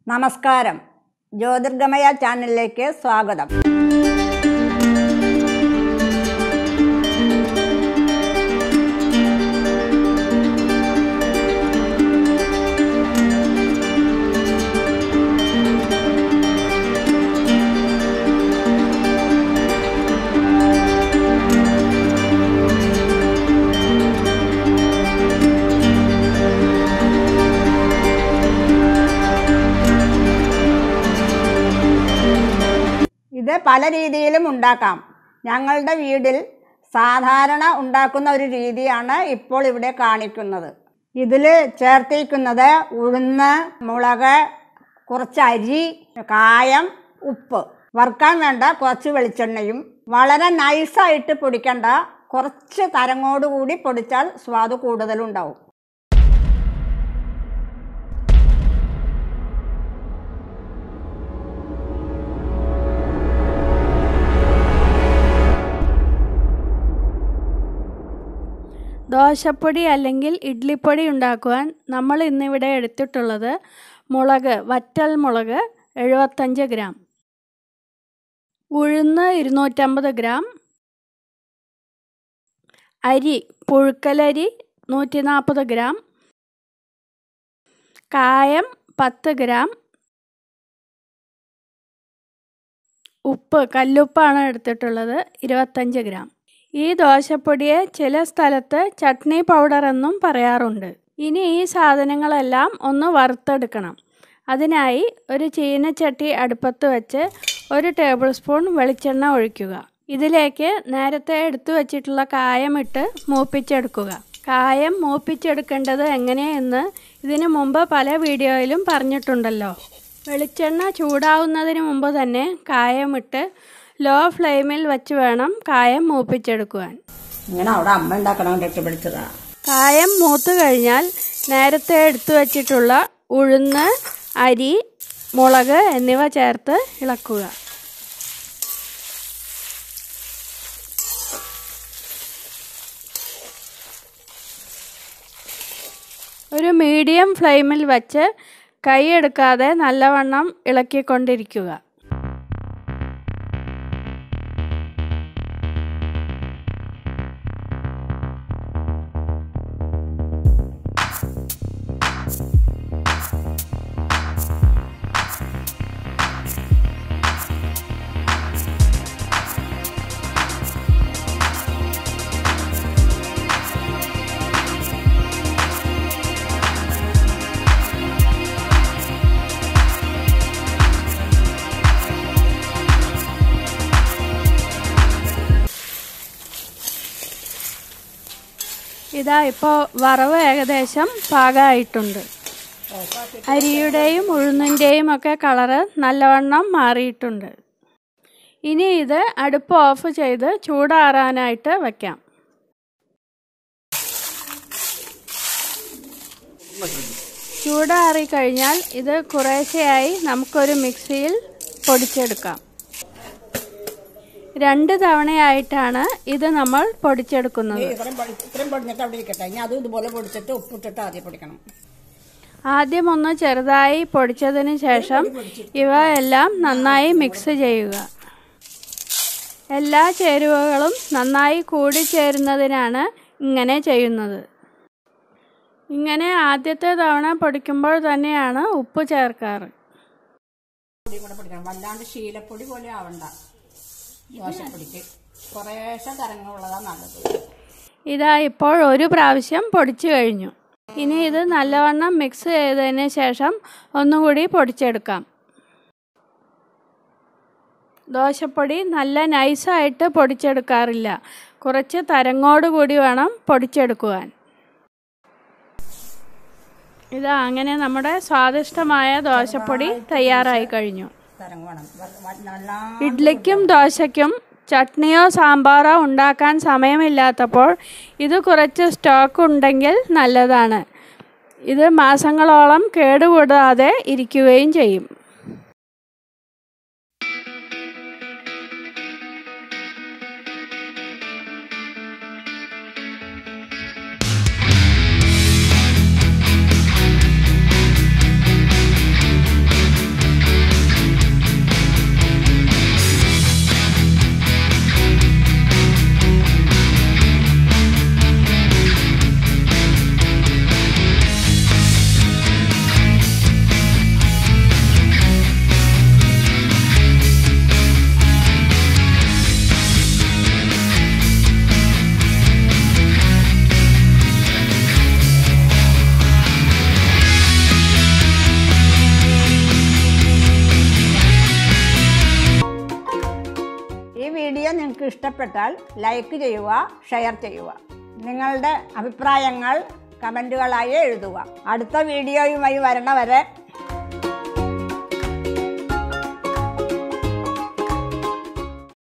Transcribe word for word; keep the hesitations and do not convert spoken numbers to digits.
നമസ്കാരം, ജ്യോതിർഗമയ ചാനലിലേക്ക് സ്വാഗതം. ഇത് പല രീതിയിലും ഉണ്ടാക്കാം. ഞങ്ങളുടെ വീട്ടിൽ സാധാരണ ഉണ്ടാക്കുന്ന ഒരു രീതിയാണ് ഇപ്പോൾ ഇവിടെ കാണിക്കുന്നത്. ഇതിൽ ചേർത്തിരിക്കുന്നത് ഉഴുന്ന്, മുളക്, കുറച്ച് അരി, കായം, ഉപ്പ്, വറുക്കാൻ വേണ്ട കുറച്ച് വെളിച്ചെണ്ണയും. വളരെ നൈസായിട്ട് പൊടിക്കണ്ട, കുറച്ച് തരങ്ങോടുകൂടി പൊടിച്ചാൽ സ്വാദ് കൂടുതലുണ്ടാവും. ദോശപ്പൊടി അല്ലെങ്കിൽ ഇഡ്ലിപ്പൊടി ഉണ്ടാക്കുവാൻ നമ്മൾ ഇന്നിവിടെ എടുത്തിട്ടുള്ളത് മുളക്, വറ്റൽ മുളക് എഴുപത്തഞ്ച് ഗ്രാം, ഉഴുന്ന് ഇരുന്നൂറ്റമ്പത് ഗ്രാം, അരി പുഴുക്കലരി നൂറ്റി നാൽപ്പത് ഗ്രാം, കായം പത്ത് ഗ്രാം, ഉപ്പ് കല്ലുപ്പാണ് എടുത്തിട്ടുള്ളത് ഇരുപത്തഞ്ച് ഗ്രാം. ഈ ദോശപ്പൊടിയെ ചില സ്ഥലത്ത് ചട്നി പൗഡർ എന്നും പറയാറുണ്ട്. ഇനി ഈ സാധനങ്ങളെല്ലാം ഒന്ന് വറുത്തെടുക്കണം. അതിനായി ഒരു ചീനച്ചട്ടി അടുപ്പത്ത് വെച്ച് ഒരു ടേബിൾ സ്പൂൺ വെളിച്ചെണ്ണ ഒഴിക്കുക. ഇതിലേക്ക് നേരത്തെ എടുത്തു വച്ചിട്ടുള്ള കായം ഇട്ട് മൂപ്പിച്ചെടുക്കുക. കായം മൂപ്പിച്ചെടുക്കേണ്ടത് എങ്ങനെയെന്ന് ഇതിനു മുമ്പ് പല വീഡിയോയിലും പറഞ്ഞിട്ടുണ്ടല്ലോ. വെളിച്ചെണ്ണ ചൂടാവുന്നതിന് മുമ്പ് തന്നെ കായമിട്ട് ലോ ഫ്ലെയിമിൽ വെച്ച് വേണം കായം മൂപ്പിച്ചെടുക്കുവാൻ. ഇങ്ങനെ അവിടെ അമ്മ ഉണ്ടാക്കണം പിടിച്ചതാ. കായം മൂത്ത് കഴിഞ്ഞാൽ നേരത്തെ എടുത്തു വച്ചിട്ടുള്ള ഉഴുന്ന്, അരി, മുളക് എന്നിവ ചേർത്ത് ഇളക്കുക. ഒരു മീഡിയം ഫ്ലെയിമിൽ വച്ച് കൈയെടുക്കാതെ നല്ലവണ്ണം ഇളക്കിക്കൊണ്ടിരിക്കുക. ഇതാ ഇപ്പോൾ വറവ് ഏകദേശം പാകമായിട്ടുണ്ട്. അരിയുടെയും ഉഴുന്നിൻ്റെയും ഒക്കെ കളറ് നല്ലവണ്ണം മാറിയിട്ടുണ്ട്. ഇനി ഇത് അടുപ്പ് ഓഫ് ചെയ്ത് ചൂടാറാനായിട്ട് വയ്ക്കാം. ചൂടാറി കഴിഞ്ഞാൽ ഇത് കുറേശ്ശെയായി നമുക്കൊരു മിക്സിയിൽ പൊടിച്ചെടുക്കാം. രണ്ട് തവണയായിട്ടാണ് ഇത് നമ്മൾ പൊടിച്ചെടുക്കുന്നത്. ആദ്യം ഒന്ന് ചെറുതായി പൊടിച്ചതിന് ശേഷം ഇവ എല്ലാം നന്നായി മിക്സ് ചെയ്യുക. എല്ലാ ചേരുവകളും നന്നായി കൂടിച്ചേരുന്നതിനാണ് ഇങ്ങനെ ചെയ്യുന്നത്. ഇങ്ങനെ ആദ്യത്തെ തവണ പൊടിക്കുമ്പോൾ തന്നെയാണ് ഉപ്പ് ചേർക്കാറ്. വല്ലാണ്ട് ശീലപ്പൊടി പോലെ ആവണ്ട. ദോശപ്പൊടിക്ക് കുറേശ്ശെ തരങ്ങളുള്ളതാണ് നല്ലത്. ഇതാ ഇപ്പോൾ ഒരു പ്രാവശ്യം പൊടിച്ചു കഴിഞ്ഞു. ഇനി ഇത് നല്ലവണ്ണം മിക്സ് ചെയ്തതിന് ശേഷം ഒന്നുകൂടി പൊടിച്ചെടുക്കാം. ദോശപ്പൊടി നല്ല നൈസായിട്ട് പൊടിച്ചെടുക്കാറില്ല, കുറച്ച് തരങ്ങോടുകൂടി വേണം പൊടിച്ചെടുക്കുവാൻ. ഇതാ അങ്ങനെ നമ്മുടെ സ്വാദിഷ്ടമായ ദോശപ്പൊടി തയ്യാറായി കഴിഞ്ഞു. ഇഡ്ലിക്കും ദോശയ്ക്കും ചട്നിയോ സാമ്പാറോ ഉണ്ടാക്കാൻ സമയമില്ലാത്തപ്പോൾ ഇത് കുറച്ച് സ്റ്റോക്ക് ഉണ്ടെങ്കിൽ നല്ലതാണ്. ഇത് മാസങ്ങളോളം കേടുകൂടാതെ ഇരിക്കുകയും ചെയ്യും. ഇഷ്ടപ്പെട്ടാൽ ലൈക്ക് ചെയ്യുക, ഷെയർ ചെയ്യുക. നിങ്ങളുടെ അഭിപ്രായങ്ങൾ കമൻറ്റുകളായി എഴുതുക. അടുത്ത വീഡിയോയുമായി വരണവരെ